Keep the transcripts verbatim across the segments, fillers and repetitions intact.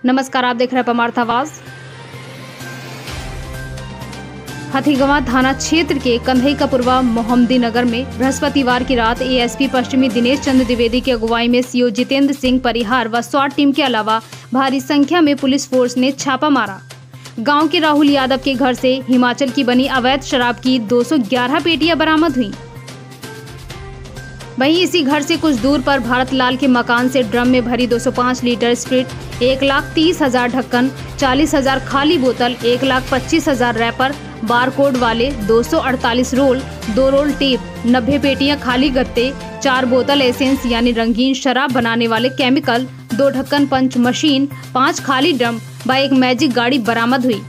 नमस्कार, आप देख रहे हैं परमार्थ आवाज। हथीगवां थाना क्षेत्र के कंधईकापुरवा मोहम्मदी नगर में बृहस्पतिवार की रात एएसपी पश्चिमी दिनेश चंद्र द्विवेदी की अगुवाई में सीओ जितेंद्र सिंह परिहार व स्वाट टीम के अलावा भारी संख्या में पुलिस फोर्स ने छापा मारा। गांव के राहुल यादव के घर से हिमाचल की बनी अवैध शराब की दो सौ ग्यारह पेटियां बरामद हुई। वहीं इसी घर से कुछ दूर पर भारत लाल के मकान से ड्रम में भरी दो सौ पाँच लीटर स्प्रिट, एक लाख तीस हजार ढक्कन, चालीस हजार खाली बोतल, एक लाख पच्चीस हजार रैपर, बार कोड वाले दो सौ अड़तालीस रोल, दो रोल टेप, नब्बे पेटियां खाली गत्ते, चार बोतल एसेंस यानी रंगीन शराब बनाने वाले केमिकल, दो ढक्कन पंच मशीन, पाँच खाली ड्रम व एक मैजिक गाड़ी बरामद हुई।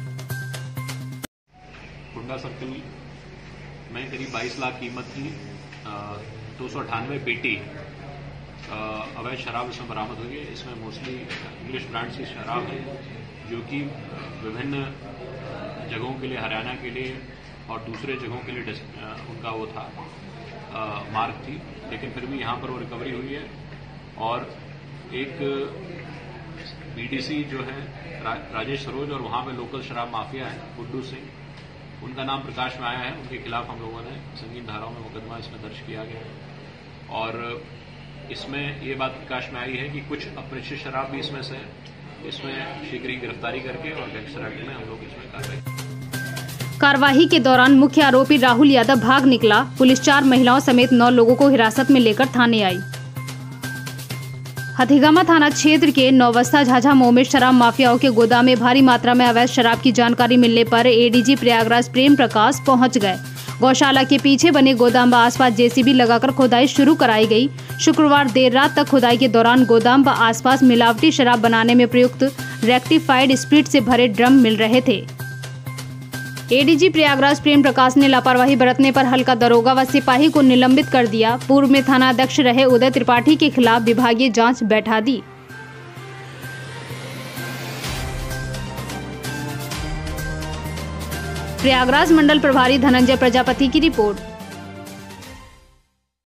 कुंडा सर्कल में करीब बाईस लाख कीमत की दो सौ अठानवे पेटी अवैध शराब इसमें बरामद हुई है। इसमें मोस्टली इंग्लिश ब्रांड्स की शराब है जो कि विभिन्न जगहों के लिए, हरियाणा के लिए और दूसरे जगहों के लिए उनका वो था मार्क थी, लेकिन फिर भी यहाँ पर वो रिकवरी हुई है। और एक बीडीसी जो है रा, राजेश सरोज और वहाँ पे लोकल शराब माफिया है गुड्डू सिंह, उनका नाम प्रकाश में आया है। उनके खिलाफ हम लोगों ने संगीन धाराओं में मुकदमा इसमें दर्ज किया गया है और इसमें ये बात प्रकाश में आई है कि कुछ अपरिचित शराब भी इसमें से इसमें शीघ्र ही गिरफ्तारी करके और गैंगस्टर एक्ट में हम लोग इसमें कार्रवाई कार्यवाही के दौरान मुख्य आरोपी राहुल यादव भाग निकला। पुलिस चार महिलाओं समेत नौ लोगों को हिरासत में लेकर थाने आई। हथीगवां थाना क्षेत्र के नौवस्ता झाझा मोह में शराब माफियाओं के गोदाम में भारी मात्रा में अवैध शराब की जानकारी मिलने पर एडीजी प्रयागराज प्रेम प्रकाश पहुंच गए। गौशाला के पीछे बने गोदाम व आसपास जेसीबी लगाकर खुदाई शुरू कराई गई। शुक्रवार देर रात तक खुदाई के दौरान गोदाम व आसपास मिलावटी शराब बनाने में प्रयुक्त रेक्टिफाइड स्प्रिट से भरे ड्रम मिल रहे थे। एडीजी प्रयागराज प्रेम प्रकाश ने लापरवाही बरतने पर हल्का दरोगा व सिपाही को निलंबित कर दिया। पूर्व में थाना अध्यक्ष रहे उदय त्रिपाठी के खिलाफ विभागीय जांच बैठा दी। प्रयागराज मंडल प्रभारी धनंजय प्रजापति की रिपोर्ट।